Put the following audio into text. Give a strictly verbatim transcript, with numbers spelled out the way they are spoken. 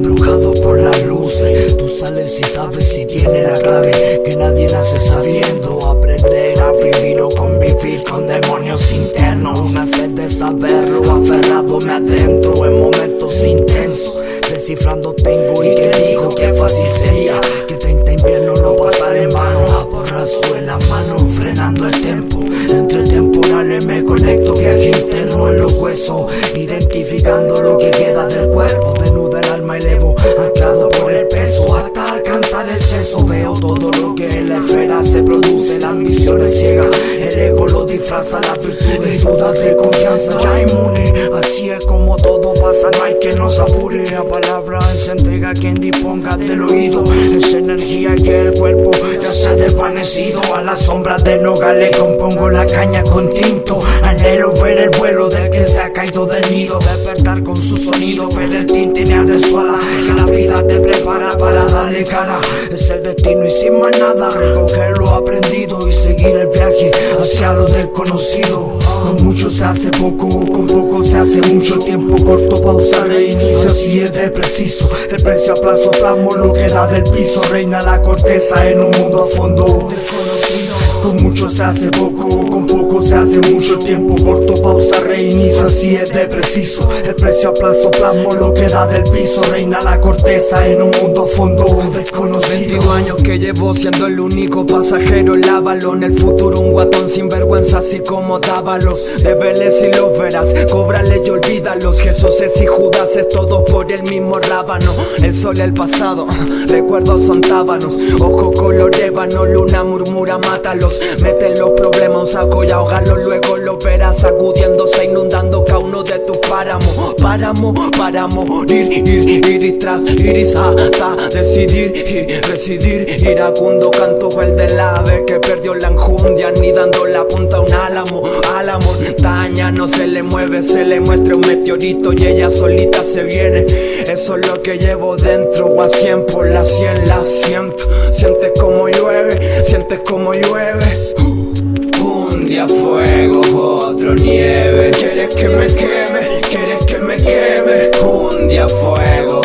embrujado por las luces. Tú sales y sabes si tiene la clave, que nadie nace sabiendo. Aprender a vivir o convivir con demonios internos. Una sed de saberlo, aferrado me adentro en momentos intensos. Descifrando tengo y que digo que fácil sería que treinta inviernos no pasar en vano. A porrazo en la mano, frenando el tiempo. Entre temporales me conecto, viaje interno en los huesos, identificando lo que queda del cuerpo. Desnuda el alma elevo, anclado por el peso, hasta alcanzar el seso. Veo todo lo que en la esfera se produce, la ambición es ciega, el ego lo disfraza, las virtudes y dudas de confianza ya inmune. Así es como todo pasa, no hay que nos apure. A palabra se entrega a quien disponga del oído, esa energía que el cuerpo ya se ha desvanecido. A las sombras de nogales compongo la caña con tinto. Anhelo ver el vuelo del que se ha caído del nido, despertar con su sonido, ver el tintinear de su ala, que la vida te prepara para darle cara. Es el destino y sin más nada, recoger lo aprendido y seguir el viaje hacia lo desconocido. Con mucho se hace poco, con poco se hace mucho. Tiempo corto, pausa, reinicio, así es de preciso. El precio a plazo, plasmo lo que da del piso. Reina la corteza en un mundo a fondo desconocido. Con mucho se hace poco, con poco se hace mucho. Tiempo corto, pausa, reinicio, así es de preciso. El precio a plazo, plasmo lo que da del piso. Reina la corteza en un mundo a fondo desconocido. veintidós años que llevo siendo el único pasajero, lávalo. En el futuro un guatón sin vergüenza, así como Dávalos. De Vélez y los verás, cóbrale y olvídalos. Jesús y Judas es todo por el mismo rábano. El sol, el pasado, recuerdos son tábanos. Ojo color ébano, luna murmura, mátalos. Mete los problemas un saco y ahogalos. Luego los verás sacudiéndose, inundando cada uno de tus páramos. Páramo, para morir, ir, iris tras iris, hasta decidir y residir. Iracundo canto el del ave que perdió la enjundia, ni dando la punta a un álamo. A la montaña no se le mueve, se le muestra un meteorito y ella solita se viene. Eso es lo que llevo dentro, o a cien por la cien la siento. Sientes como llueve, sientes como llueve. Un día fuego, otro nieve. Quieres que me queme, quieres que me queme. Un día fuego,